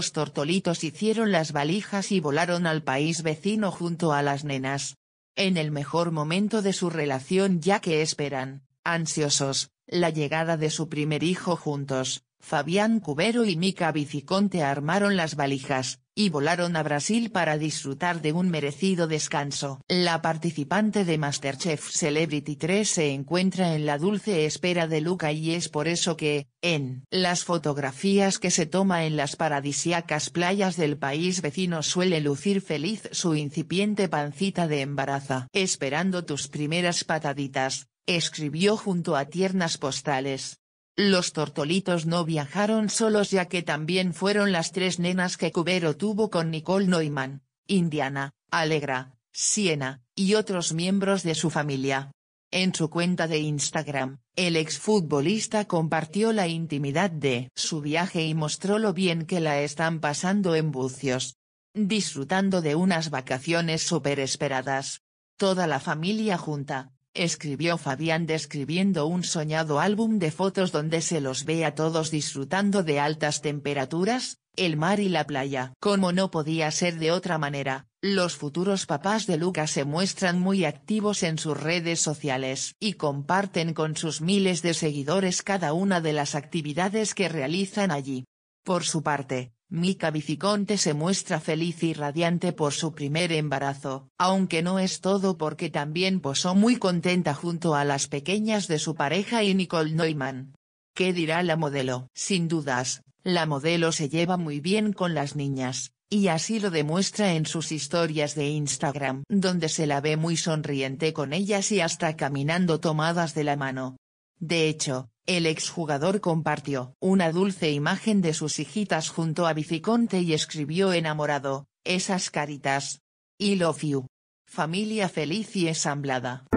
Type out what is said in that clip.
Los tortolitos hicieron las valijas y volaron al país vecino junto a las nenas. En el mejor momento de su relación, ya que esperan, ansiosos, la llegada de su primer hijo juntos, Fabián Cubero y Mica Viciconte armaron las valijas, y volaron a Brasil para disfrutar de un merecido descanso. La participante de MasterChef Celebrity 3 se encuentra en la dulce espera de Luca y es por eso que, en las fotografías que se toma en las paradisíacas playas del país vecino suele lucir feliz su incipiente pancita de embarazo. Esperando tus primeras pataditas, escribió junto a tiernas postales. Los tortolitos no viajaron solos ya que también fueron las 3 nenas que Cubero tuvo con Nicole Neumann, Indiana, Alegra, Siena, y otros miembros de su familia. En su cuenta de Instagram, el exfutbolista compartió la intimidad de su viaje y mostró lo bien que la están pasando en Bucios. Disfrutando de unas vacaciones súper esperadas. Toda la familia junta. Escribió Fabián describiendo un soñado álbum de fotos donde se los ve a todos disfrutando de altas temperaturas, el mar y la playa. Como no podía ser de otra manera, los futuros papás de Luca se muestran muy activos en sus redes sociales y comparten con sus miles de seguidores cada una de las actividades que realizan allí. Por su parte, Mica Viciconte se muestra feliz y radiante por su primer embarazo, aunque no es todo porque también posó muy contenta junto a las pequeñas de su pareja y Nicole Neumann. ¿Qué dirá la modelo? Sin dudas, la modelo se lleva muy bien con las niñas, y así lo demuestra en sus historias de Instagram, donde se la ve muy sonriente con ellas y hasta caminando tomadas de la mano. De hecho, el exjugador compartió una dulce imagen de sus hijitas junto a Viciconte y escribió enamorado, esas caritas. I love you. Familia feliz y ensamblada.